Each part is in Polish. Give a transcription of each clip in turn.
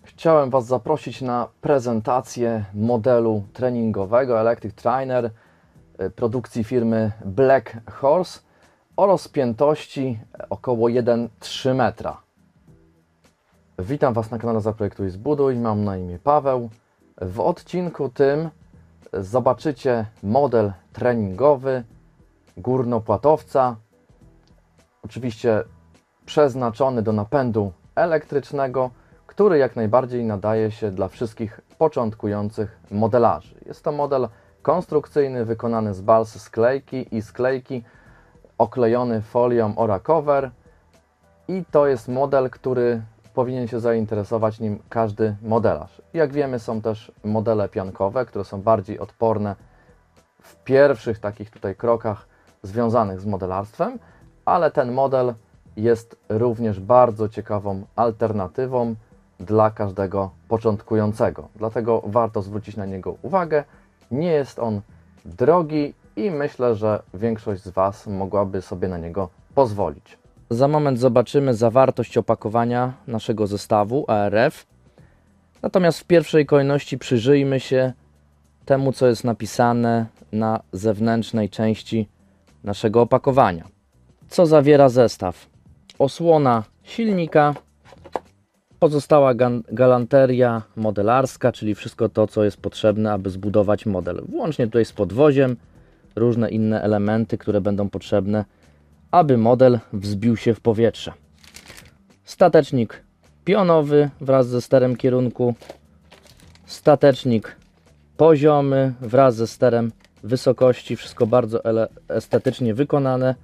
Chciałem Was zaprosić na prezentację modelu treningowego Electric Trainer produkcji firmy Black Horse o rozpiętości około 1,3 metra. Witam Was na kanale Zaprojektuj Zbuduj, mam na imię Paweł. W odcinku tym zobaczycie model treningowy górnopłatowca, oczywiście przeznaczony do napędu elektrycznego, który jak najbardziej nadaje się dla wszystkich początkujących modelarzy. Jest to model konstrukcyjny wykonany z bals sklejki i sklejki, oklejony folią Oracover, i to jest model, który powinien się zainteresować nim każdy modelarz. Jak wiemy, są też modele piankowe, które są bardziej odporne w pierwszych takich tutaj krokach związanych z modelarstwem, ale ten model jest również bardzo ciekawą alternatywą dla każdego początkującego. Dlatego warto zwrócić na niego uwagę. Nie jest on drogi i myślę, że większość z Was mogłaby sobie na niego pozwolić. Za moment zobaczymy zawartość opakowania naszego zestawu ARF. Natomiast w pierwszej kolejności przyjrzyjmy się temu, co jest napisane na zewnętrznej części naszego opakowania. Co zawiera zestaw? Osłona silnika, pozostała galanteria modelarska, czyli wszystko to, co jest potrzebne, aby zbudować model. Włącznie tutaj z podwoziem, różne inne elementy, które będą potrzebne, aby model wzbił się w powietrze. Statecznik pionowy wraz ze sterem kierunku, statecznik poziomy wraz ze sterem wysokości, wszystko bardzo estetycznie wykonane.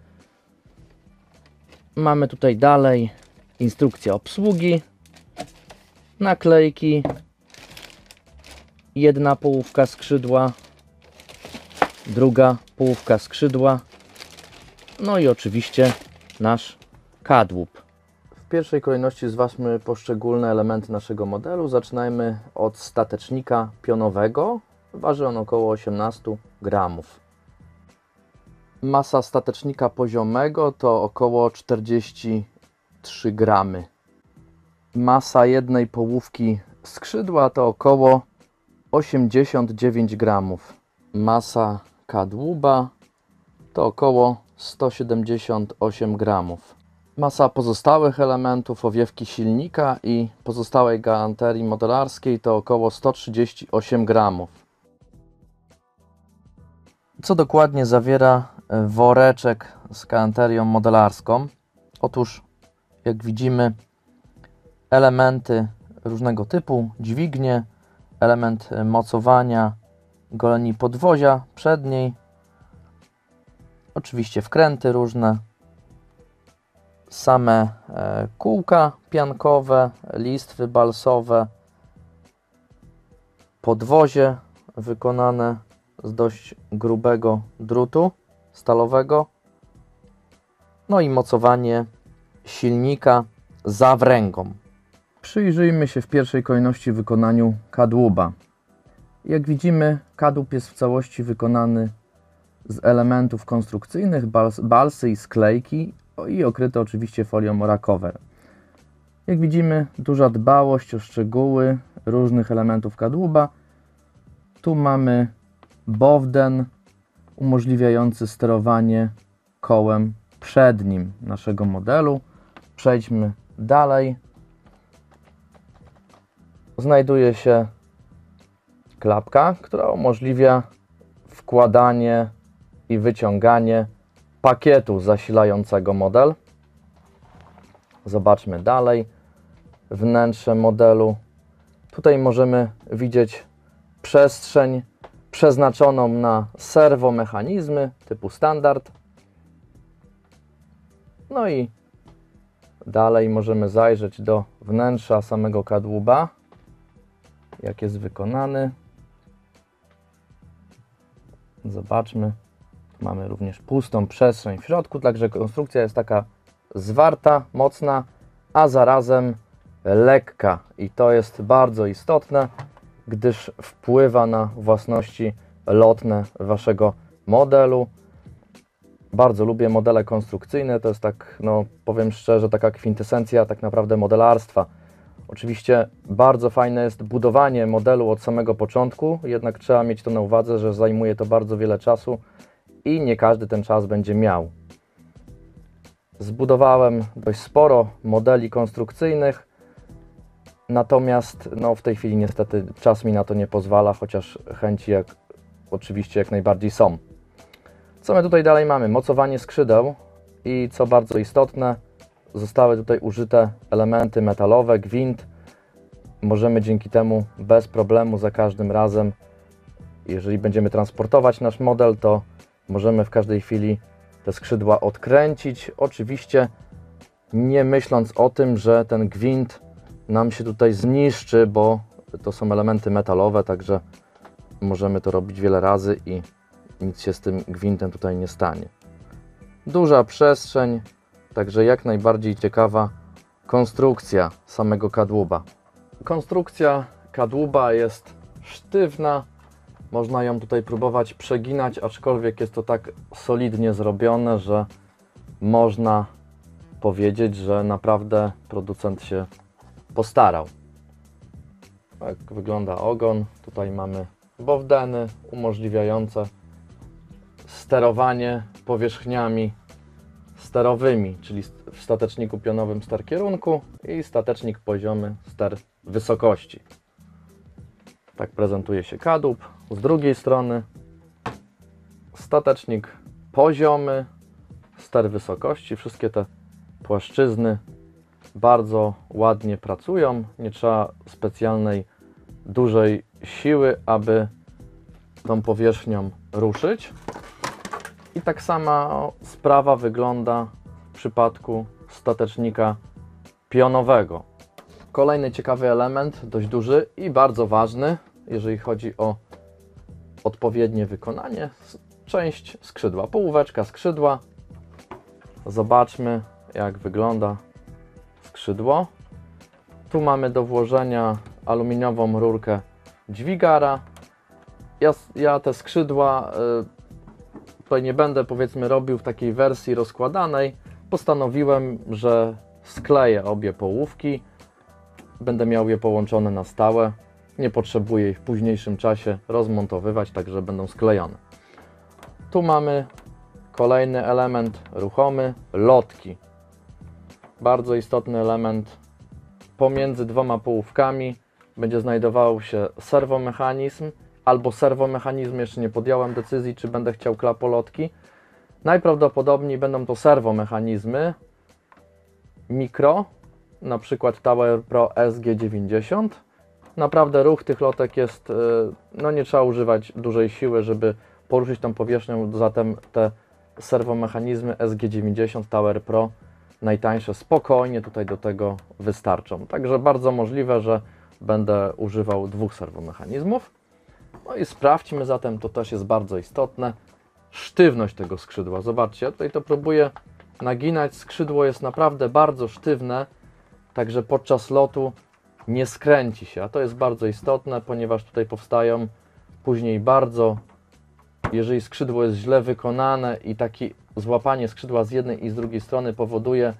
Mamy tutaj dalej instrukcję obsługi, naklejki, jedna połówka skrzydła, druga połówka skrzydła, no i oczywiście nasz kadłub. W pierwszej kolejności zważmy poszczególne elementy naszego modelu. Zaczynajmy od statecznika pionowego. Waży on około 18 gramów. Masa statecznika poziomego to około 43 gramy. Masa jednej połówki skrzydła to około 89 gramów. Masa kadłuba to około 178 gramów. Masa pozostałych elementów owiewki silnika i pozostałej galanterii modelarskiej to około 138 gramów. Co dokładnie zawiera woreczek z galanterią modelarską? Otóż, jak widzimy, elementy różnego typu, dźwignie, element mocowania goleni podwozia przedniej, oczywiście wkręty różne, same kółka piankowe, listwy balsowe, podwozie wykonane z dość grubego drutu stalowego, no i mocowanie silnika zawręgą. Przyjrzyjmy się w pierwszej kolejności wykonaniu kadłuba. Jak widzimy, kadłub jest w całości wykonany z elementów konstrukcyjnych, balsy i sklejki i okryty oczywiście folią Oracover. Jak widzimy, duża dbałość o szczegóły różnych elementów kadłuba. Tu mamy bowden umożliwiający sterowanie kołem przednim naszego modelu. Przejdźmy dalej. Znajduje się klapka, która umożliwia wkładanie i wyciąganie pakietu zasilającego model. Zobaczmy dalej wnętrze modelu. Tutaj możemy widzieć przestrzeń przeznaczoną na serwomechanizmy typu standard. No i dalej możemy zajrzeć do wnętrza samego kadłuba, jak jest wykonany. Zobaczmy, mamy również pustą przestrzeń w środku, także konstrukcja jest taka zwarta, mocna, a zarazem lekka. I to jest bardzo istotne, gdyż wpływa na własności lotne Waszego modelu. Bardzo lubię modele konstrukcyjne, to jest tak, no powiem szczerze, taka kwintesencja tak naprawdę modelarstwa. Oczywiście bardzo fajne jest budowanie modelu od samego początku, jednak trzeba mieć to na uwadze, że zajmuje to bardzo wiele czasu i nie każdy ten czas będzie miał. Zbudowałem dość sporo modeli konstrukcyjnych, natomiast w tej chwili niestety czas mi na to nie pozwala, chociaż chęci oczywiście jak najbardziej są. Co my tutaj dalej mamy? Mocowanie skrzydeł i co bardzo istotne, zostały tutaj użyte elementy metalowe, gwint. Możemy dzięki temu bez problemu za każdym razem, jeżeli będziemy transportować nasz model, to możemy w każdej chwili te skrzydła odkręcić. Oczywiście nie myśląc o tym, że ten gwint nam się tutaj zniszczy, bo to są elementy metalowe, także możemy to robić wiele razy i nic się z tym gwintem tutaj nie stanie. Duża przestrzeń, także jak najbardziej ciekawa konstrukcja samego kadłuba. Konstrukcja kadłuba jest sztywna, można ją tutaj próbować przeginać, aczkolwiek jest to tak solidnie zrobione, że można powiedzieć, że naprawdę producent się postarał. Tak wygląda ogon. Tutaj mamy bowdeny umożliwiające sterowanie powierzchniami sterowymi, czyli w stateczniku pionowym ster kierunku i statecznik poziomy ster wysokości. Tak prezentuje się kadłub. Z drugiej strony statecznik poziomy, ster wysokości. Wszystkie te płaszczyzny bardzo ładnie pracują. Nie trzeba specjalnej dużej siły, aby tą powierzchnią ruszyć. I tak sama sprawa wygląda w przypadku statecznika pionowego. Kolejny ciekawy element, dość duży i bardzo ważny, jeżeli chodzi o odpowiednie wykonanie, część skrzydła, połóweczka skrzydła. Zobaczmy, jak wygląda skrzydło. Tu mamy do włożenia aluminiową rurkę dźwigara. Ja te skrzydła tutaj nie będę, powiedzmy, robił w takiej wersji rozkładanej. Postanowiłem, że skleję obie połówki. Będę miał je połączone na stałe. Nie potrzebuję ich w późniejszym czasie rozmontowywać, także będą sklejone. Tu mamy kolejny element ruchomy, lotki. Bardzo istotny element. Pomiędzy dwoma połówkami będzie znajdował się serwomechanizm albo serwomechanizm. Jeszcze nie podjąłem decyzji, czy będę chciał klapolotki. Najprawdopodobniej będą to serwomechanizmy mikro, na przykład Tower Pro SG90. Naprawdę ruch tych lotek jest, nie trzeba używać dużej siły, żeby poruszyć tą powierzchnią, zatem te serwomechanizmy SG90 Tower Pro najtańsze spokojnie tutaj do tego wystarczą. Także bardzo możliwe, że będę używał dwóch serwomechanizmów. No i sprawdźmy zatem, to też jest bardzo istotne, sztywność tego skrzydła. Zobaczcie, ja tutaj to próbuję naginać, skrzydło jest naprawdę bardzo sztywne, także podczas lotu nie skręci się, a to jest bardzo istotne, ponieważ tutaj powstają później jeżeli skrzydło jest źle wykonane i takie złapanie skrzydła z jednej i z drugiej strony powoduje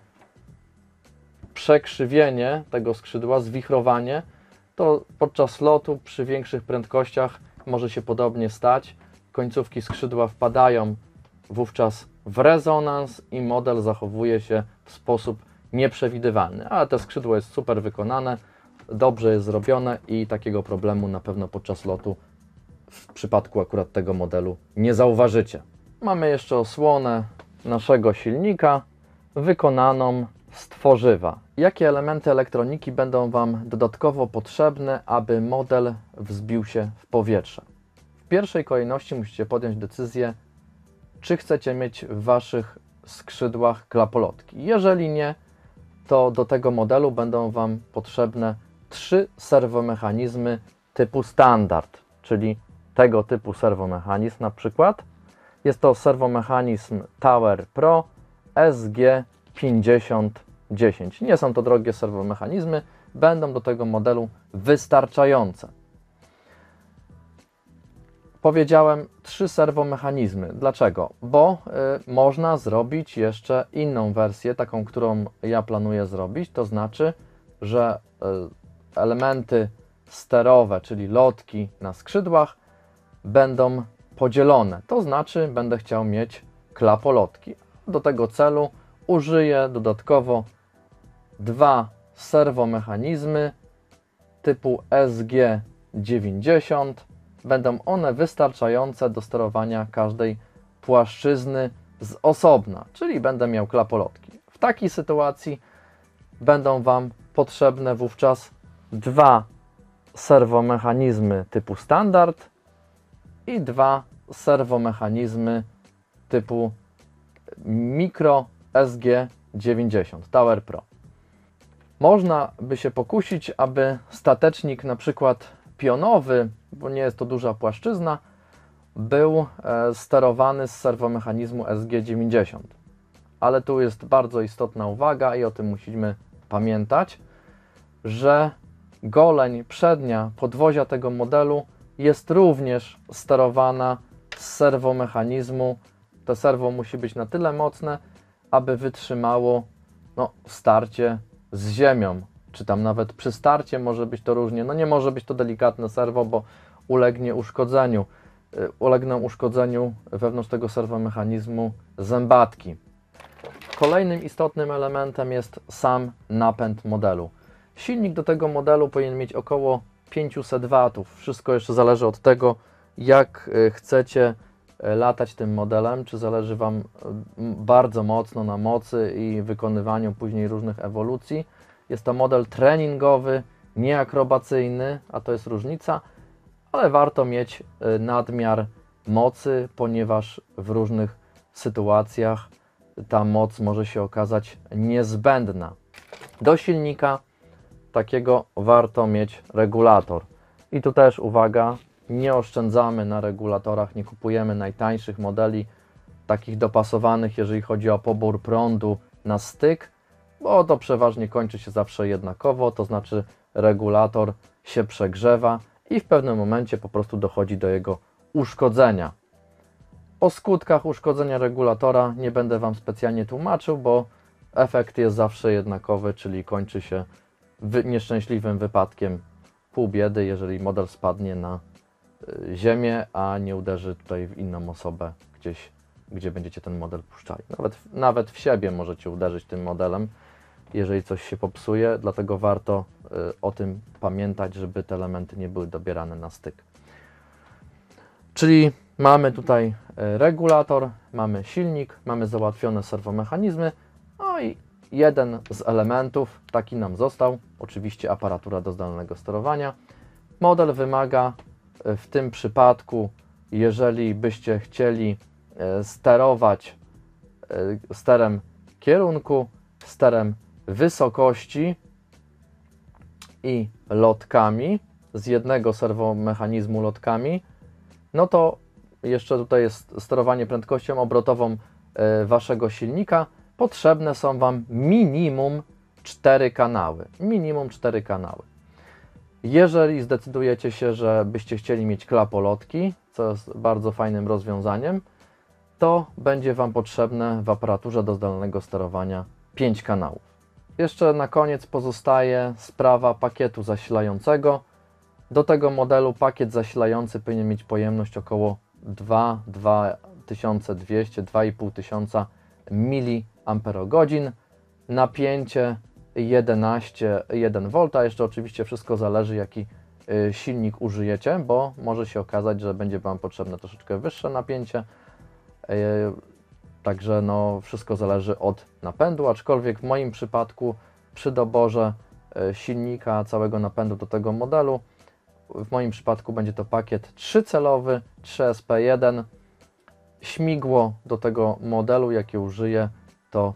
przekrzywienie tego skrzydła, zwichrowanie, to podczas lotu przy większych prędkościach może się podobnie stać. Końcówki skrzydła wpadają wówczas w rezonans i model zachowuje się w sposób nieprzewidywalny, ale to skrzydło jest super wykonane, dobrze jest zrobione i takiego problemu na pewno podczas lotu w przypadku akurat tego modelu nie zauważycie. Mamy jeszcze osłonę naszego silnika wykonaną z tworzywa. Jakie elementy elektroniki będą Wam dodatkowo potrzebne, aby model wzbił się w powietrze? W pierwszej kolejności musicie podjąć decyzję, czy chcecie mieć w Waszych skrzydłach klapolotki. Jeżeli nie, to do tego modelu będą Wam potrzebne 3 serwomechanizmy typu standard, czyli tego typu serwomechanizm na przykład. Jest to serwomechanizm Tower Pro SG5010. Nie są to drogie serwomechanizmy, będą do tego modelu wystarczające. Powiedziałem 3 serwomechanizmy. Dlaczego? Bo można zrobić jeszcze inną wersję, taką, którą ja planuję zrobić, to znaczy, że elementy sterowe, czyli lotki na skrzydłach, będą podzielone. To znaczy będę chciał mieć klapolotki. Do tego celu użyję dodatkowo 2 serwomechanizmy typu SG90. Będą one wystarczające do sterowania każdej płaszczyzny z osobna, czyli będę miał klapolotki. W takiej sytuacji będą Wam potrzebne wówczas 2 serwomechanizmy typu standard i 2 serwomechanizmy typu Micro SG90 Tower Pro. Można by się pokusić, aby statecznik na przykład pionowy, bo nie jest to duża płaszczyzna, był sterowany z serwomechanizmu SG90. Ale tu jest bardzo istotna uwaga i o tym musimy pamiętać, że goleń przednia podwozia tego modelu jest również sterowana z serwomechanizmu. To serwo musi być na tyle mocne, aby wytrzymało starcie z ziemią, czy tam nawet przy starcie może być to różnie. Nie może być to delikatne serwo, bo ulegną uszkodzeniu wewnątrz tego serwomechanizmu zębatki. Kolejnym istotnym elementem jest sam napęd modelu. Silnik do tego modelu powinien mieć około 500 W. Wszystko jeszcze zależy od tego, jak chcecie latać tym modelem, czy zależy Wam bardzo mocno na mocy i wykonywaniu później różnych ewolucji. Jest to model treningowy, nie akrobacyjny, a to jest różnica, ale warto mieć nadmiar mocy, ponieważ w różnych sytuacjach ta moc może się okazać niezbędna. Do silnika takiego warto mieć regulator. I tu też uwaga, nie oszczędzamy na regulatorach, nie kupujemy najtańszych modeli, takich dopasowanych, jeżeli chodzi o pobór prądu na styk, bo to przeważnie kończy się zawsze jednakowo, to znaczy regulator się przegrzewa i w pewnym momencie po prostu dochodzi do jego uszkodzenia. O skutkach uszkodzenia regulatora nie będę Wam specjalnie tłumaczył, bo efekt jest zawsze jednakowy, czyli kończy się nieszczęśliwym wypadkiem, pół biedy, jeżeli model spadnie na ziemię, a nie uderzy tutaj w inną osobę gdzieś, gdzie będziecie ten model puszczali. Nawet w siebie możecie uderzyć tym modelem, jeżeli coś się popsuje, dlatego warto o tym pamiętać, żeby te elementy nie były dobierane na styk. Czyli mamy tutaj regulator, mamy silnik, mamy załatwione serwomechanizmy, no i jeden z elementów, taki nam został, oczywiście aparatura do zdalnego sterowania. Model wymaga w tym przypadku, jeżeli byście chcieli sterować sterem kierunku, sterem wysokości i lotkami, z jednego serwomechanizmu lotkami, no to jeszcze tutaj jest sterowanie prędkością obrotową Waszego silnika. Potrzebne są Wam minimum 4 kanały. Minimum 4 kanały. Jeżeli zdecydujecie się, że byście chcieli mieć klapolotki, co jest bardzo fajnym rozwiązaniem, to będzie Wam potrzebne w aparaturze do zdalnego sterowania 5 kanałów. Jeszcze na koniec pozostaje sprawa pakietu zasilającego. Do tego modelu pakiet zasilający powinien mieć pojemność około 2200-2500 mAh, napięcie 11,1 V. Jeszcze oczywiście wszystko zależy, jaki silnik użyjecie, bo może się okazać, że będzie Wam potrzebne troszeczkę wyższe napięcie. Także wszystko zależy od napędu, aczkolwiek w moim przypadku przy doborze silnika, całego napędu do tego modelu, w moim przypadku będzie to pakiet 3-celowy 3SP1. Śmigło do tego modelu, jakie użyję, to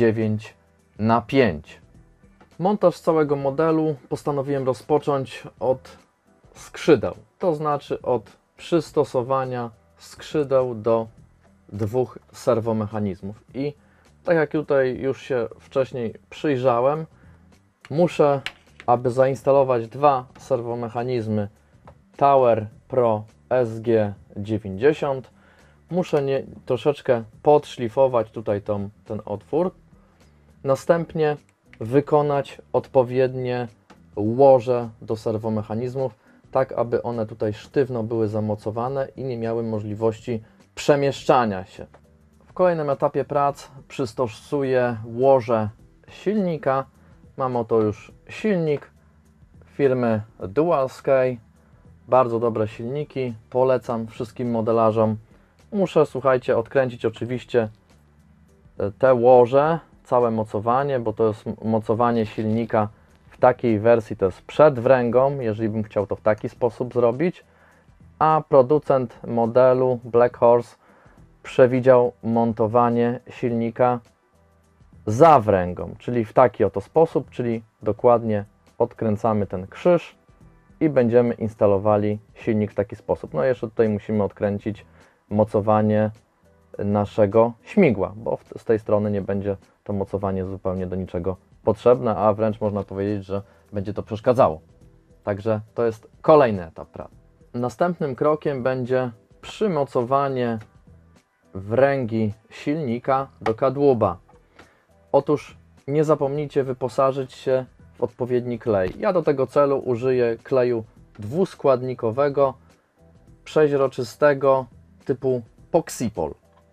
9×5. Montaż całego modelu postanowiłem rozpocząć od skrzydeł, to znaczy od przystosowania skrzydeł do 2 serwomechanizmów. I tak jak tutaj już się wcześniej przyjrzałem, muszę, aby zainstalować 2 serwomechanizmy Tower Pro SG90, muszę troszeczkę podszlifować tutaj ten otwór, następnie wykonać odpowiednie łoże do serwomechanizmów, tak aby one tutaj sztywno były zamocowane i nie miały możliwości przemieszczania się. W kolejnym etapie prac przystosuję łoże silnika. Mam oto już silnik firmy DualSky. Bardzo dobre silniki, polecam wszystkim modelarzom. Muszę, słuchajcie, odkręcić oczywiście te łoże, całe mocowanie, bo to jest mocowanie silnika w takiej wersji, to jest przed wręgą, jeżeli bym chciał to w taki sposób zrobić, a producent modelu Black Horse przewidział montowanie silnika za wręgą, czyli w taki oto sposób, czyli dokładnie odkręcamy ten krzyż i będziemy instalowali silnik w taki sposób. No i jeszcze tutaj musimy odkręcić mocowanie naszego śmigła, bo z tej strony nie będzie to mocowanie zupełnie do niczego potrzebne, a wręcz można powiedzieć, że będzie to przeszkadzało. Także to jest kolejny etap pracy. Następnym krokiem będzie przymocowanie wręgi silnika do kadłuba. Otóż nie zapomnijcie wyposażyć się w odpowiedni klej. Ja do tego celu użyję kleju dwuskładnikowego, przeźroczystego typu Poxipol.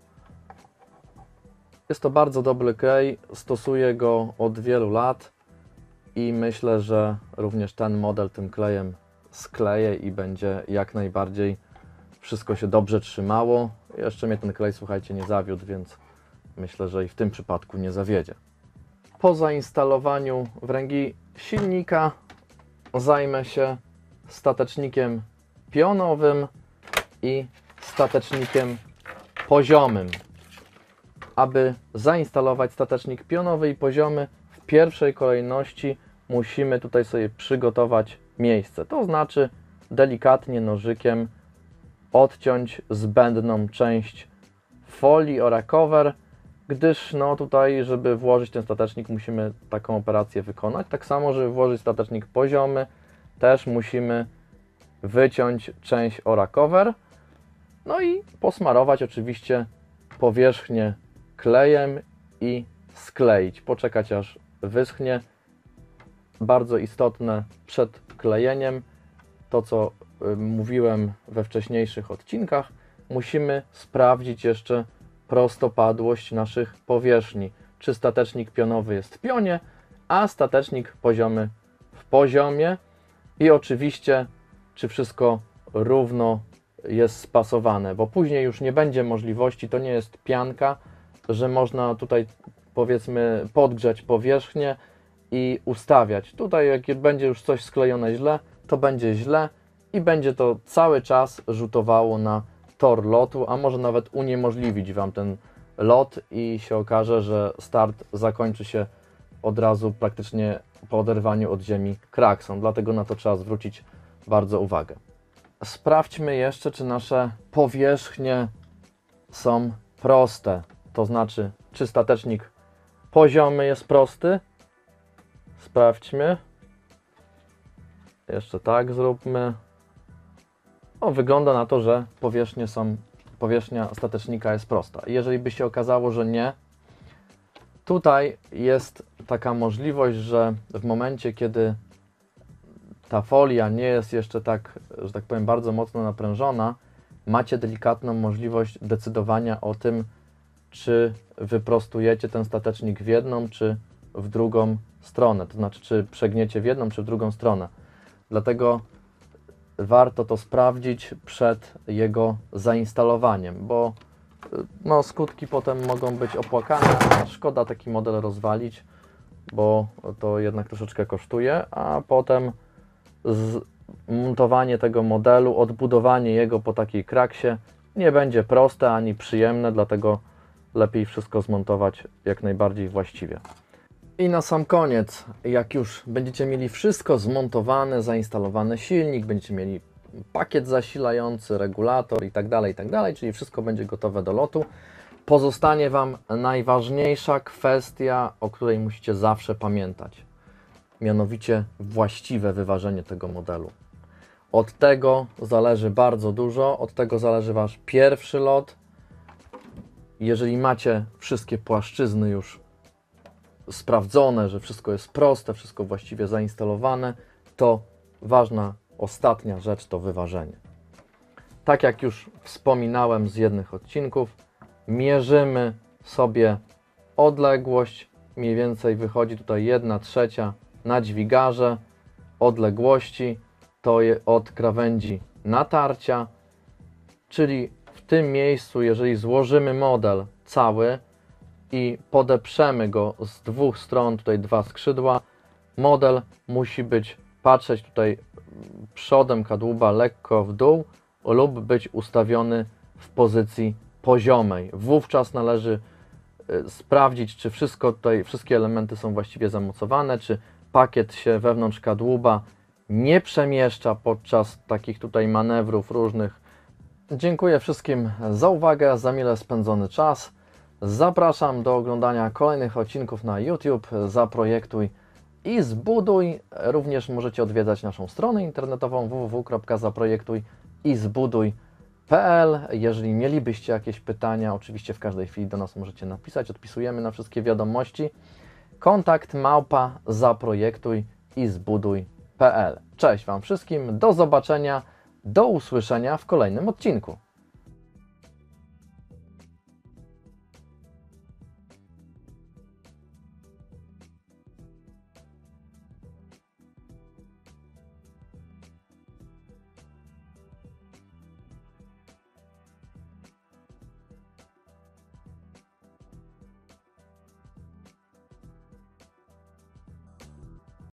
Jest to bardzo dobry klej, stosuję go od wielu lat i myślę, że również ten model tym klejem skleję i będzie jak najbardziej wszystko się dobrze trzymało. Jeszcze mnie ten klej, słuchajcie, nie zawiódł, więc myślę, że i w tym przypadku nie zawiedzie. Po zainstalowaniu wręgi silnika zajmę się statecznikiem pionowym i statecznikiem poziomym. Aby zainstalować statecznik pionowy i poziomy, w pierwszej kolejności musimy tutaj sobie przygotować miejsce. To znaczy delikatnie nożykiem odciąć zbędną część folii oraz cover, gdyż no tutaj, żeby włożyć ten statecznik, musimy taką operację wykonać. Tak samo, żeby włożyć statecznik poziomy, też musimy wyciąć część ora cover, no i posmarować oczywiście powierzchnię klejem i skleić, poczekać aż wyschnie. Bardzo istotne przed klejeniem, to co mówiłem we wcześniejszych odcinkach, musimy sprawdzić jeszcze prostopadłość naszych powierzchni. Czy statecznik pionowy jest w pionie, a statecznik poziomy w poziomie i oczywiście czy wszystko równo jest spasowane, bo później już nie będzie możliwości, to nie jest pianka, że można tutaj powiedzmy podgrzać powierzchnię i ustawiać. Tutaj jak będzie już coś sklejone źle, to będzie źle i będzie to cały czas rzutowało na tor lotu, a może nawet uniemożliwić Wam ten lot i się okaże, że start zakończy się od razu praktycznie po oderwaniu od ziemi kraksą. Dlatego na to trzeba zwrócić bardzo uwagę. Sprawdźmy jeszcze, czy nasze powierzchnie są proste. To znaczy, czy statecznik poziomy jest prosty. Sprawdźmy. Jeszcze tak zróbmy. O, wygląda na to, że powierzchnia statecznika jest prosta. Jeżeli by się okazało, że nie, tutaj jest taka możliwość, że w momencie, kiedy ta folia nie jest jeszcze tak, że tak powiem, bardzo mocno naprężona, macie delikatną możliwość decydowania o tym, czy wyprostujecie ten statecznik w jedną, czy w drugą stronę. To znaczy, czy przegniecie w jedną, czy w drugą stronę. Dlatego warto to sprawdzić przed jego zainstalowaniem, bo no, skutki potem mogą być opłakane. Szkoda taki model rozwalić, bo to jednak troszeczkę kosztuje, a potem zmontowanie tego modelu, odbudowanie jego po takiej kraksie nie będzie proste ani przyjemne, dlatego lepiej wszystko zmontować jak najbardziej właściwie. I na sam koniec, jak już będziecie mieli wszystko zmontowane, zainstalowany silnik, będziecie mieli pakiet zasilający, regulator i tak dalej, czyli wszystko będzie gotowe do lotu, pozostanie Wam najważniejsza kwestia, o której musicie zawsze pamiętać. Mianowicie właściwe wyważenie tego modelu. Od tego zależy bardzo dużo, od tego zależy Wasz pierwszy lot. Jeżeli macie wszystkie płaszczyzny już sprawdzone, że wszystko jest proste, wszystko właściwie zainstalowane, to ważna ostatnia rzecz to wyważenie. Tak jak już wspominałem z jednych odcinków, mierzymy sobie odległość, mniej więcej wychodzi tutaj 1/3 na dźwigarze odległości, to jest od krawędzi natarcia, czyli w tym miejscu, jeżeli złożymy model cały i podeprzemy go z dwóch stron, tutaj dwa skrzydła, model musi patrzeć tutaj przodem kadłuba lekko w dół lub być ustawiony w pozycji poziomej. Wówczas należy sprawdzić, czy wszystkie elementy są właściwie zamocowane, czy pakiet się wewnątrz kadłuba nie przemieszcza podczas takich tutaj manewrów różnych. Dziękuję wszystkim za uwagę, za mile spędzony czas. Zapraszam do oglądania kolejnych odcinków na YouTube. Zaprojektuj i zbuduj. Również możecie odwiedzać naszą stronę internetową www.zaprojektuj-i-zbuduj.pl. Jeżeli mielibyście jakieś pytania, oczywiście w każdej chwili do nas możecie napisać. Odpisujemy na wszystkie wiadomości. Kontakt @zaprojektuj-i-zbuduj.pl. Cześć Wam wszystkim, do zobaczenia, do usłyszenia w kolejnym odcinku.